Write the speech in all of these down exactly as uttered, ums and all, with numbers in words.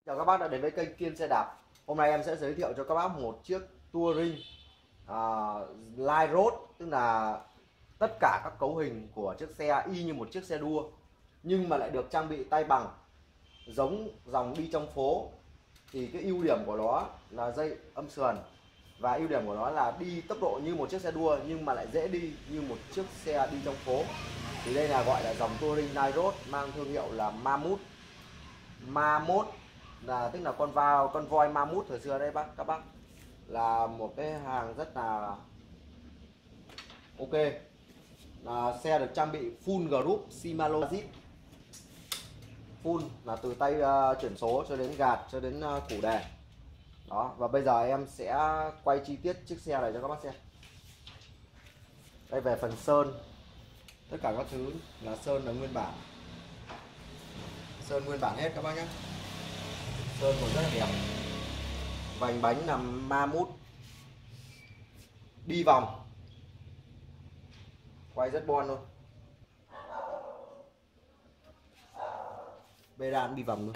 Chào các bác đã đến với kênh Kiên Xe Đạp. Hôm nay em sẽ giới thiệu cho các bác một chiếc Touring uh, Light Road, tức là tất cả các cấu hình của chiếc xe y như một chiếc xe đua nhưng mà lại được trang bị tay bằng, giống dòng đi trong phố. Thì cái ưu điểm của nó là dây âm sườn, và ưu điểm của nó là đi tốc độ như một chiếc xe đua nhưng mà lại dễ đi như một chiếc xe đi trong phố. Thì đây là gọi là dòng Touring Light Road, mang thương hiệu là Mammoth. Mammoth là tức là con vào con voi Mammoth thời xưa đấy bác các bác, là một cái hàng rất là ok. Là xe được trang bị full group Shimano Zip, full là từ tay uh, chuyển số cho đến gạt cho đến uh, củ đề đó. Và bây giờ em sẽ quay chi tiết chiếc xe này cho các bác xem. Đây, về phần sơn, tất cả các thứ là sơn là nguyên bản, sơn nguyên bản hết các bác nhé. Sơn còn rất là đẹp. Vành bánh là Mammoth, đi vòng, quay rất bon luôn. Bê đan đi vòng luôn.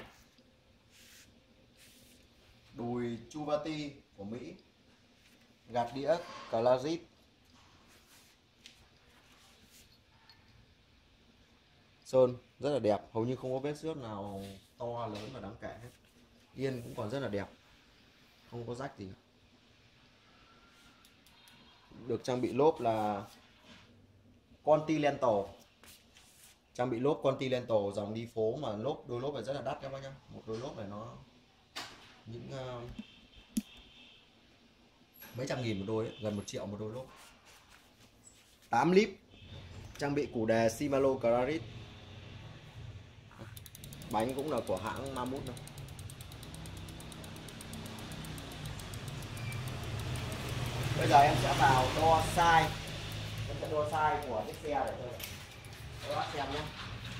Đùi Chuvati của Mỹ, gạt đĩa Clarit. Sơn rất là đẹp, hầu như không có vết xước nào to lớn và đáng kể hết. Yên cũng còn rất là đẹp, không có rách gì. Được trang bị lốp là Continental, trang bị lốp Continental dòng đi phố, mà lốp đôi lốp này rất là đắt các bác nhá. Một đôi lốp này nó những uh, mấy trăm nghìn một đôi ấy, gần một triệu một đôi lốp. Tám lít, trang bị củ đề Shimano Clarit. Bánh cũng là của hãng Mammoth đâu. Bây giờ em sẽ vào đo size, em sẽ đo size của chiếc xe để cho các bác xem nhé.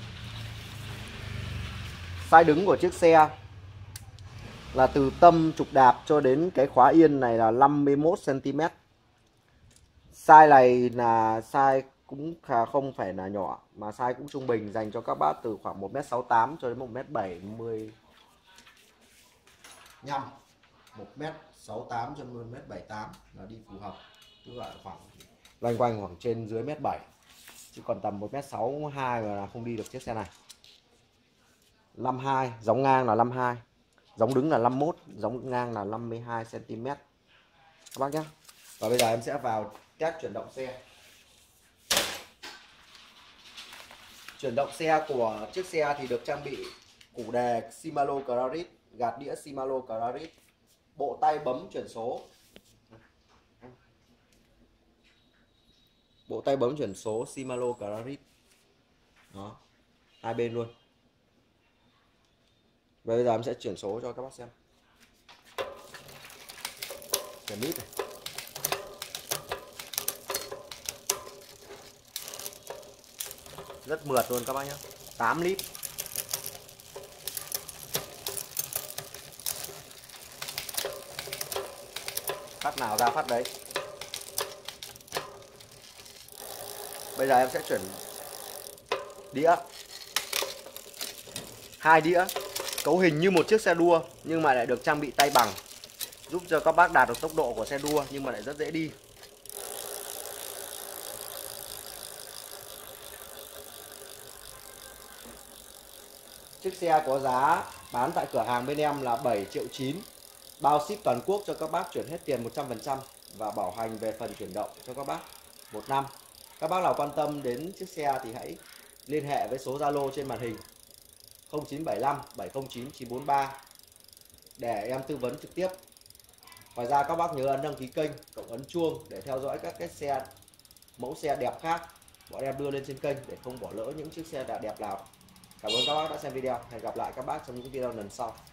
Size đứng của chiếc xe là từ tâm trục đạp cho đến cái khóa yên này là năm mươi mốt xăng ti mét. Size này là size cũng khá, không phải là nhỏ mà size cũng trung bình, dành cho các bác từ khoảng một mét sáu mươi tám cho đến một mét bảy mươi lăm. một mét sáu mươi tám cho đến một mét bảy mươi tám là đi phù hợp, tức là khoảng loanh quanh khoảng trên dưới mét bảy, chứ còn tầm một mét sáu mươi hai là không đi được chiếc xe này. năm mươi hai, giống ngang là năm mươi hai, giống đứng là năm mươi mốt, giống ngang là năm mươi hai xăng ti mét các bác nhé. Và bây giờ em sẽ vào test chuyển động xe. Chuyển động xe của chiếc xe thì được trang bị củ đề Shimano Clarit, gạt đĩa Shimano Clarit, bộ tay bấm chuyển số, bộ tay bấm chuyển số Shimano Clarit đó, hai bên luôn. Và bây giờ em sẽ chuyển số cho các bác xem. Chuyển nít này. Rất mượt luôn các bác nhé. Tám lít. Phát nào ra phát đấy. Bây giờ em sẽ chuyển đĩa. Hai đĩa, cấu hình như một chiếc xe đua nhưng mà lại được trang bị tay bằng, giúp cho các bác đạt được tốc độ của xe đua nhưng mà lại rất dễ đi. Chiếc xe có giá bán tại cửa hàng bên em là bảy triệu chín, bao ship toàn quốc cho các bác, chuyển hết tiền một trăm phần trăm và bảo hành về phần chuyển động cho các bác một năm. Các bác nào quan tâm đến chiếc xe thì hãy liên hệ với số Zalo trên màn hình không chín bảy lăm bảy không chín chín bốn ba để em tư vấn trực tiếp. Ngoài ra các bác nhớ ấn đăng ký kênh, cộng ấn chuông để theo dõi các cái xe mẫu xe đẹp khác bọn em đưa lên trên kênh để không bỏ lỡ những chiếc xe đẹp nào. Cảm ơn các bác đã xem video. Hẹn gặp lại các bác trong những video lần sau.